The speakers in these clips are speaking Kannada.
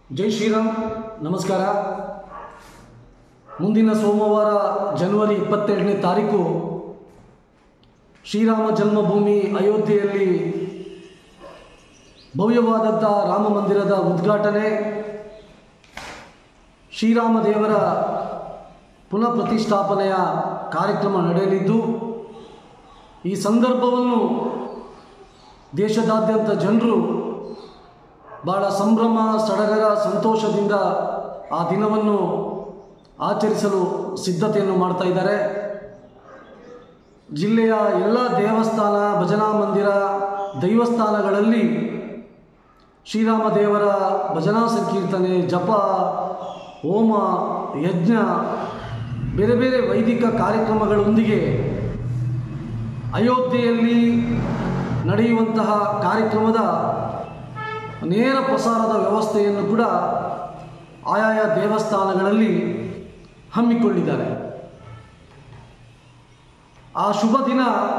ಜೈ ಶ್ರೀರಾಮ್. ನಮಸ್ಕಾರ. ಮುಂದಿನ ಸೋಮವಾರ ಜನವರಿ 22ನೇ ತಾರೀಕು ಶ್ರೀರಾಮ ಜನ್ಮಭೂಮಿ ಅಯೋಧ್ಯೆಯಲ್ಲಿ ಭವ್ಯವಾದಂಥ ರಾಮ ಮಂದಿರದ ಉದ್ಘಾಟನೆ, ಶ್ರೀರಾಮ ದೇವರ ಪುನಃ ಪ್ರತಿಷ್ಠಾಪನೆಯ ಕಾರ್ಯಕ್ರಮ ನಡೆಯಲಿದ್ದು, ಈ ಸಂದರ್ಭವನ್ನು ದೇಶದಾದ್ಯಂತ ಜನರು ಭಾಳ ಸಂಭ್ರಮ ಸಡಗರ ಸಂತೋಷದಿಂದ ಆ ದಿನವನ್ನು ಆಚರಿಸಲು ಸಿದ್ಧತೆಯನ್ನು ಮಾಡ್ತಾ ಇದ್ದಾರೆ. ಜಿಲ್ಲೆಯ ಎಲ್ಲ ದೇವಸ್ಥಾನ, ಭಜನಾ ಮಂದಿರ, ದೈವಸ್ಥಾನಗಳಲ್ಲಿ ಶ್ರೀರಾಮ ದೇವರ ಭಜನಾ ಸಂಕೀರ್ತನೆ, ಜಪ, ಹೋಮ, ಯಜ್ಞ, ಬೇರೆ ಬೇರೆ ವೈದಿಕ ಕಾರ್ಯಕ್ರಮಗಳೊಂದಿಗೆ ಅಯೋಧ್ಯೆಯಲ್ಲಿ ನಡೆಯುವಂತಹ ಕಾರ್ಯಕ್ರಮದ ನೇರ ಪ್ರಸಾರದ ವ್ಯವಸ್ಥೆಯನ್ನು ಕೂಡ ಆಯಾಯ ದೇವಸ್ಥಾನಗಳಲ್ಲಿ ಹಮ್ಮಿಕೊಂಡಿದ್ದಾರೆ. ಆ ಶುಭ ದಿನ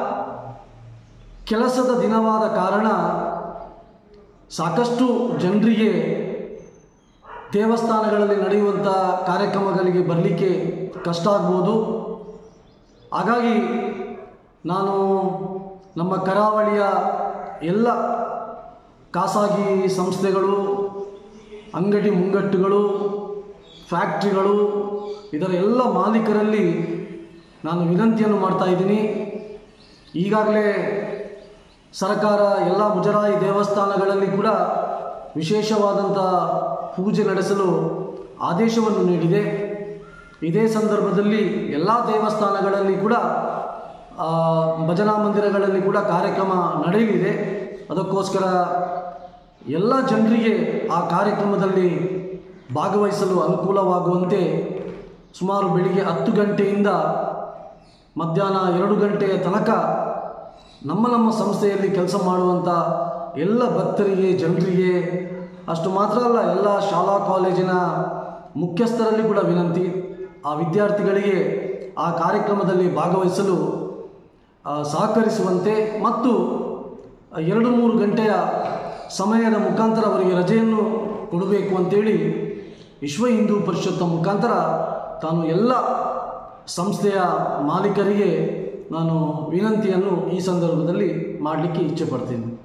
ಕೆಲಸದ ದಿನವಾದ ಕಾರಣ ಸಾಕಷ್ಟು ಜನರಿಗೆ ದೇವಸ್ಥಾನಗಳಲ್ಲಿ ನಡೆಯುವಂಥ ಕಾರ್ಯಕ್ರಮಗಳಿಗೆ ಬರಲಿಕ್ಕೆ ಕಷ್ಟ ಆಗ್ಬೋದು. ಹಾಗಾಗಿ ನಾನು ನಮ್ಮ ಕರಾವಳಿಯ ಎಲ್ಲ ಖಾಸಗಿ ಸಂಸ್ಥೆಗಳು, ಅಂಗಡಿ ಮುಂಗಟ್ಟುಗಳು, ಫ್ಯಾಕ್ಟ್ರಿಗಳು, ಇದರ ಎಲ್ಲ ಮಾಲೀಕರಲ್ಲಿ ನಾನು ವಿನಂತಿಯನ್ನು ಮಾಡ್ತಾ ಇದ್ದೀನಿ. ಈಗಾಗಲೇ ಸರ್ಕಾರ ಎಲ್ಲ ಮುಜರಾಯಿ ದೇವಸ್ಥಾನಗಳಲ್ಲಿ ಕೂಡ ವಿಶೇಷವಾದಂಥ ಪೂಜೆ ನಡೆಸಲು ಆದೇಶವನ್ನು ನೀಡಿದೆ. ಇದೇ ಸಂದರ್ಭದಲ್ಲಿ ಎಲ್ಲ ದೇವಸ್ಥಾನಗಳಲ್ಲಿ ಕೂಡ ಭಜನಾ ಮಂದಿರಗಳಲ್ಲಿ ಕೂಡ ಕಾರ್ಯಕ್ರಮ ನಡೆಯಲಿದೆ. ಅದಕ್ಕೋಸ್ಕರ ಎಲ್ಲ ಜನರಿಗೆ ಆ ಕಾರ್ಯಕ್ರಮದಲ್ಲಿ ಭಾಗವಹಿಸಲು ಅನುಕೂಲವಾಗುವಂತೆ ಸುಮಾರು ಬೆಳಿಗ್ಗೆ 10 ಗಂಟೆಯಿಂದ ಮಧ್ಯಾಹ್ನ 2 ಗಂಟೆಯ ತನಕ ನಮ್ಮ ಸಂಸ್ಥೆಯಲ್ಲಿ ಕೆಲಸ ಮಾಡುವಂಥ ಎಲ್ಲ ಭಕ್ತರಿಗೆ, ಜನರಿಗೆ, ಅಷ್ಟು ಮಾತ್ರ ಅಲ್ಲ, ಎಲ್ಲ ಶಾಲಾ ಕಾಲೇಜಿನ ಮುಖ್ಯಸ್ಥರಲ್ಲಿ ಕೂಡ ವಿನಂತಿ, ಆ ವಿದ್ಯಾರ್ಥಿಗಳಿಗೆ ಆ ಕಾರ್ಯಕ್ರಮದಲ್ಲಿ ಭಾಗವಹಿಸಲು ಸಹಕರಿಸುವಂತೆ ಮತ್ತು 2-3 ಗಂಟೆಯ ಸಮಯದ ಮುಖಾಂತರ ಅವರಿಗೆ ರಜೆಯನ್ನು ಕೊಡಬೇಕು ಅಂತೇಳಿ ವಿಶ್ವ ಹಿಂದೂ ಪರಿಷತ್ ಮುಖಾಂತರ ತಾನು ಎಲ್ಲ ಸಂಸ್ಥೆಯ ಮಾಲೀಕರಿಗೆ ನಾನು ವಿನಂತಿಯನ್ನು ಈ ಸಂದರ್ಭದಲ್ಲಿ ಮಾಡಲಿಕ್ಕೆ ಇಚ್ಛೆ ಪಡ್ತೀನಿ.